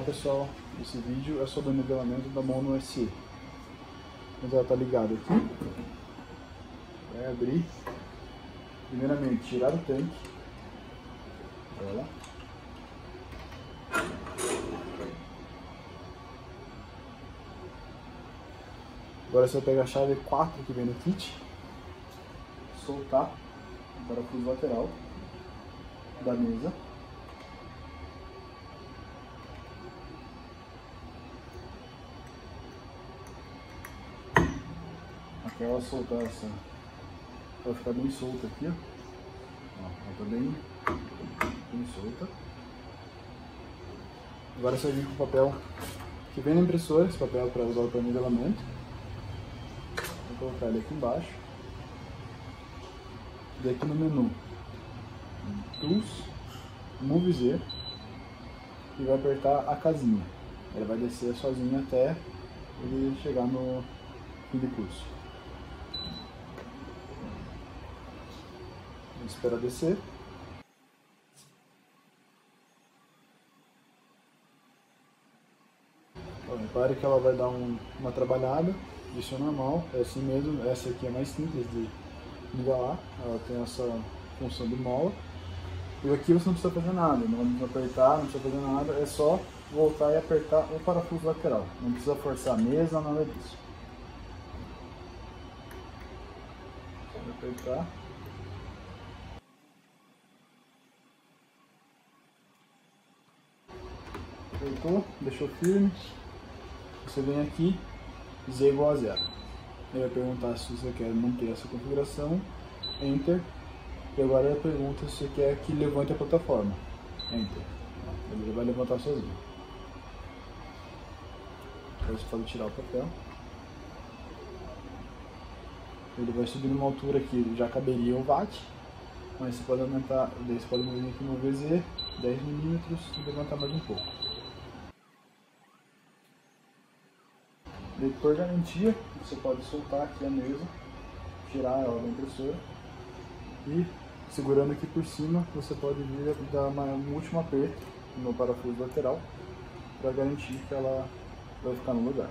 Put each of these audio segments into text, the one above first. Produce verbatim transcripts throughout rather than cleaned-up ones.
pessoal, esse vídeo é sobre o nivelamento da Mono S E. Mas ela está ligada aqui. Vai abrir. Primeiramente, tirar o tanque. Ela. Agora você vai pegar a chave quatro que vem no kit, soltar o parafuso lateral da mesa. Até ela soltar essa, ela ficar bem solta aqui, ó. Ó, ela tá bem, bem solta. Agora você vai vir com o papel que vem na impressora, esse papel para usar para nivelamento. Vou colocar ele aqui embaixo. E aqui no menu, Tools, Move Z, e vai apertar a casinha. Ele vai descer sozinho até ele chegar no fim do curso. Vamos esperar descer. Então, repare que ela vai dar um, uma trabalhada. Isso é normal, é assim mesmo. Essa aqui é mais simples de nivelar, ela tem essa função de mola. E aqui você não precisa fazer nada, não precisa apertar, não precisa fazer nada, é só voltar e apertar o parafuso lateral. Não precisa forçar a mesa, nada disso. Só apertar. Apertou, deixou firme. Você vem aqui, Z igual a zero. Ele vai perguntar se você quer manter essa configuração, Enter. E agora ele pergunta se você quer que levante a plataforma, Enter. Ele vai levantar sozinho. Agora você pode tirar o papel. Ele vai subir numa altura que já caberia o watt, mas você pode aumentar, daí você pode vir aqui no V Z, dez milímetros e levantar mais um pouco. E por garantia, você pode soltar aqui a mesa, tirar ela da impressora e, segurando aqui por cima, você pode vir dar uma, um último aperto no parafuso lateral para garantir que ela vai ficar no lugar.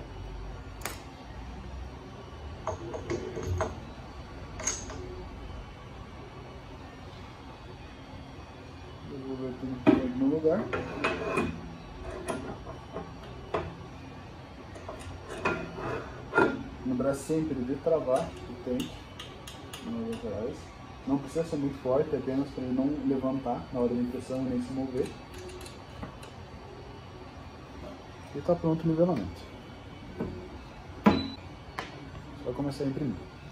Devolver tudo no lugar. Lembrar sempre de travar o tanque nas laterais. Não precisa ser muito forte, é apenas para ele não levantar na hora da impressão nem se mover. E está pronto o nivelamento. Só começar a imprimir.